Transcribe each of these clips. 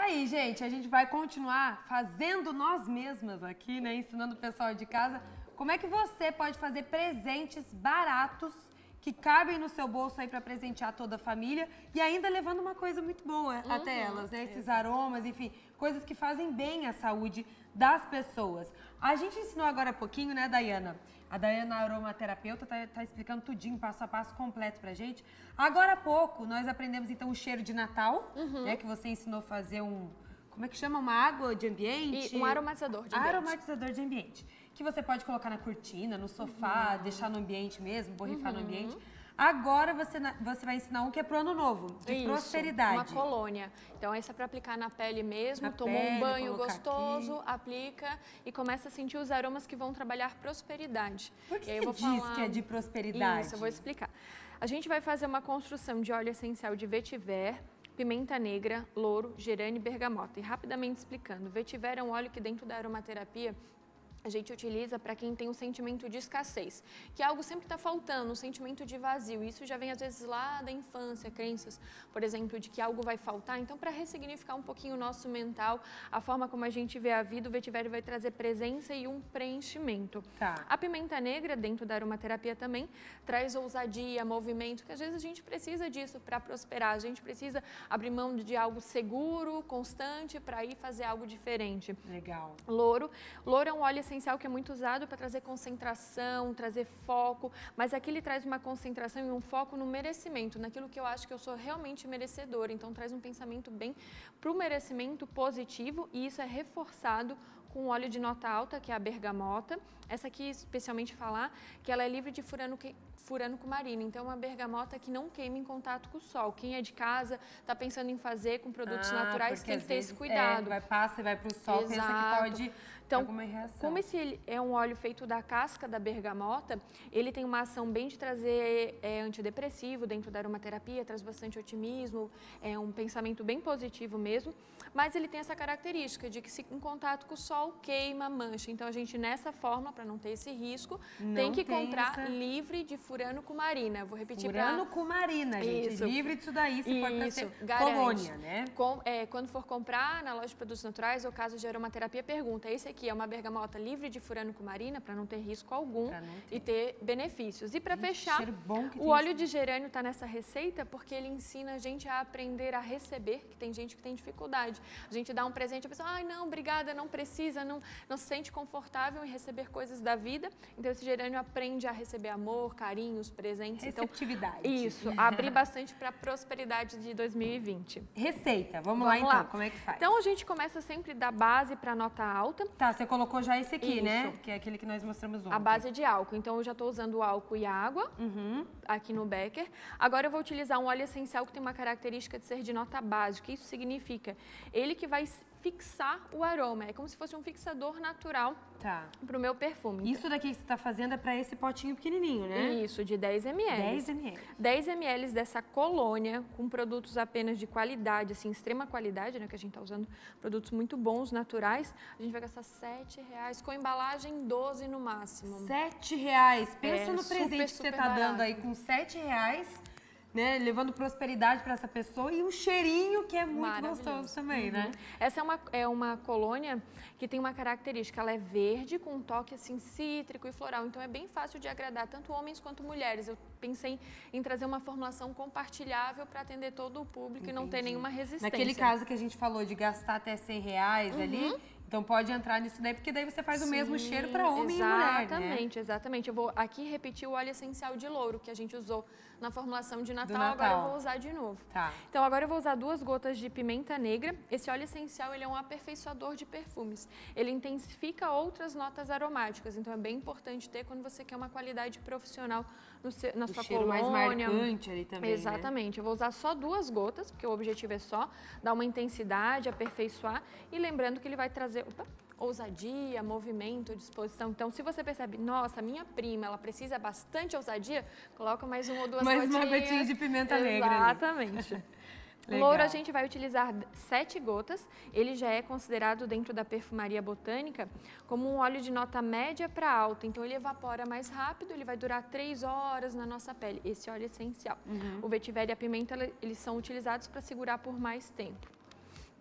aí, gente, a gente vai continuar fazendo nós mesmas aqui, né? Ensinando o pessoal de casa como é que você pode fazer presentes baratos que cabem no seu bolso aí para presentear toda a família e ainda levando uma coisa muito boa até elas, né? Esses aromas, enfim, coisas que fazem bem à saúde das pessoas. A gente ensinou agora há pouquinho, né, Dayana? A Dayana, a aromaterapeuta, tá explicando tudinho, passo a passo completo pra gente. Agora há pouco, nós aprendemos então o cheiro de Natal, né? Que você ensinou a fazer como é que chama? Uma água de ambiente? E um aromatizador de ambiente. Aromatizador de ambiente. Que você pode colocar na cortina, no sofá, deixar no ambiente mesmo, borrifar no ambiente. Agora você vai ensinar um que é pro ano novo, de prosperidade. Uma colônia. Então essa é para aplicar na pele mesmo, tomou um banho gostoso, aplica e começa a sentir os aromas que vão trabalhar prosperidade. Por que diz que é de prosperidade? Isso, eu vou explicar. A gente vai fazer uma construção de óleo essencial de vetiver, pimenta negra, louro, gerânio e bergamota. E rapidamente explicando, vetiver é um óleo que dentro da aromaterapia a gente utiliza para quem tem um sentimento de escassez, que algo sempre está faltando, um sentimento de vazio. Isso já vem às vezes lá da infância, crenças, por exemplo, de que algo vai faltar. Então, para ressignificar um pouquinho o nosso mental, a forma como a gente vê a vida, o vetiver vai trazer presença e um preenchimento. Tá. A pimenta negra, dentro da aromaterapia também, traz ousadia, movimento, que às vezes a gente precisa disso para prosperar. A gente precisa abrir mão de algo seguro, constante, para ir fazer algo diferente. Legal. Louro. Louro é um óleo essencial que é muito usado para trazer concentração, trazer foco, mas aqui ele traz uma concentração e um foco no merecimento, naquilo que eu acho que eu sou realmente merecedora. Então traz um pensamento bem para o merecimento positivo e isso é reforçado com o óleo de nota alta, que é a bergamota. Essa aqui, especialmente falar, que ela é livre de furanocumarina. Então, é uma bergamota que não queima em contato com o sol. Quem é de casa, está pensando em fazer com produtos naturais, tem que ter esse cuidado. Passa e vai para o sol, pensa que pode então, alguma reação. Como esse é um óleo feito da casca da bergamota, ele tem uma ação bem de trazer antidepressivo dentro da aromaterapia, traz bastante otimismo, é um pensamento bem positivo mesmo, mas ele tem essa característica de que se em contato com o sol, queima, mancha. Então, a gente nessa forma, para não ter esse risco, tem que comprar livre de furanocumarina. Vou repetir para... Furanocumarina, gente. Isso. Livre disso daí, se for para ser garante. colônia, né? Quando for comprar na loja de produtos naturais ou caso de aromaterapia, pergunta, esse aqui é uma bergamota livre de furanocumarina, para não ter risco algum e ter benefícios. E para fechar, o óleo de gerânio está nessa receita porque ele ensina a gente a aprender a receber, que tem gente que tem dificuldade. A gente dá um presente, a pessoa, ai não, obrigada, não precisa, não se sente confortável em receber coisas da vida. Então, esse gerânio aprende a receber amor, carinhos, presentes. Receptividade. Então, isso, abrir bastante para a prosperidade de 2020. Receita, vamos lá então, como é que faz? Então, a gente começa sempre da base para nota alta. Tá, você colocou já esse aqui, né? Que é aquele que nós mostramos ontem. A base de álcool. Então, eu já estou usando álcool e água aqui no Becker. Agora, eu vou utilizar um óleo essencial que tem uma característica de ser de nota base. O que isso significa? Ele que vai fixar o aroma. É como se fosse um fixador natural para o meu perfume. Isso daqui que você está fazendo é para esse potinho pequenininho, né? Isso, de 10 ml. 10 ml. 10 ml dessa colônia com produtos apenas de qualidade, assim, extrema qualidade, né? Que a gente está usando produtos muito bons, naturais. A gente vai gastar R$7, com embalagem 12 no máximo. R$7. Pensa no presente que você está dando aí com R$7. Né, levando prosperidade para essa pessoa e um cheirinho que é muito gostoso também, né? Essa é uma colônia que tem uma característica, ela é verde com um toque assim cítrico e floral, então é bem fácil de agradar tanto homens quanto mulheres. Eu pensei em trazer uma formulação compartilhável para atender todo o público e não ter nenhuma resistência. Naquele caso que a gente falou de gastar até R$100 ali, então pode entrar nisso daí, porque daí você faz o mesmo cheiro para homem e mulher, Exatamente, exatamente. Eu vou aqui repetir o óleo essencial de louro que a gente usou na formulação de Natal, agora eu vou usar de novo. Tá. Então agora eu vou usar 2 gotas de pimenta negra. Esse óleo essencial, ele é um aperfeiçoador de perfumes. Ele intensifica outras notas aromáticas, então é bem importante ter quando você quer uma qualidade profissional na sua colônia. Mais marcante ali também, Exatamente. Né? Eu vou usar só 2 gotas, porque o objetivo é só dar uma intensidade, aperfeiçoar e lembrando que ele vai trazer ousadia, movimento, disposição. Então, se você percebe, nossa, minha prima, ela precisa bastante ousadia, coloca mais 1 ou 2 gotinhas. Mais uma gotinha de pimenta negra. Exatamente. Louro a gente vai utilizar 7 gotas, ele já é considerado dentro da perfumaria botânica como um óleo de nota média para alta, então ele evapora mais rápido, ele vai durar 3 horas na nossa pele, esse óleo é essencial. O vetiver e a pimenta, eles são utilizados para segurar por mais tempo.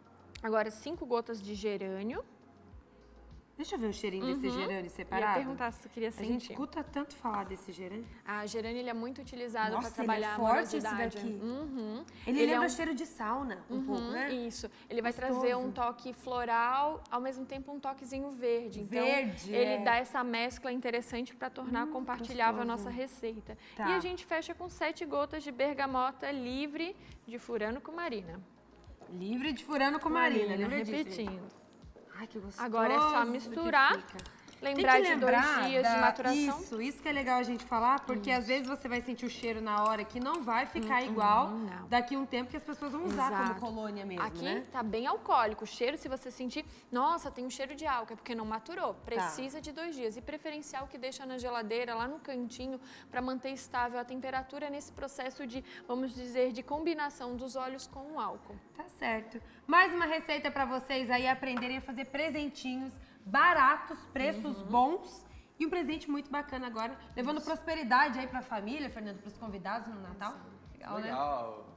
Agora, 5 gotas de gerânio. Deixa eu ver o cheirinho desse gerânio Eu separado. ia perguntar se tu queria sentir. A gente escuta tanto falar desse gerânio. A gerânio ele é muito utilizado para Nossa, trabalhar ele é a forte esse morosidade. daqui. Uhum. Ele é lembra cheiro de sauna, um pouco, né? Isso. Ele vai Gostoso. trazer um toque floral, ao mesmo tempo um toquezinho verde. Então, Verde, ele dá essa mescla interessante para tornar compartilhável a gostoso. nossa receita. Tá. E a gente fecha com 7 gotas de bergamota livre de furano com marina. Livre de furano com marina, lembra disso, gente? repetindo. Ai, que gostoso. Agora é só que misturar. fica. Lembrar Tem que de lembrar 2 dias de maturação. Isso que é legal a gente falar, porque às vezes você vai sentir o cheiro na hora que não vai ficar igual não. daqui a um tempo que as pessoas vão usar como Exato. colônia mesmo, Aqui né? tá bem alcoólico. O cheiro, se você sentir, nossa, tem um cheiro de álcool, é porque não maturou. Precisa de 2 dias. E preferencial que deixa na geladeira, lá no cantinho, para manter estável a temperatura nesse processo de, vamos dizer, de combinação dos óleos com o álcool. Tá certo. Mais uma receita para vocês aí aprenderem a fazer presentinhos baratos, preços bons. E um presente muito bacana agora, levando prosperidade aí para a família, Fernando, para os convidados no Natal. Legal, né? Legal.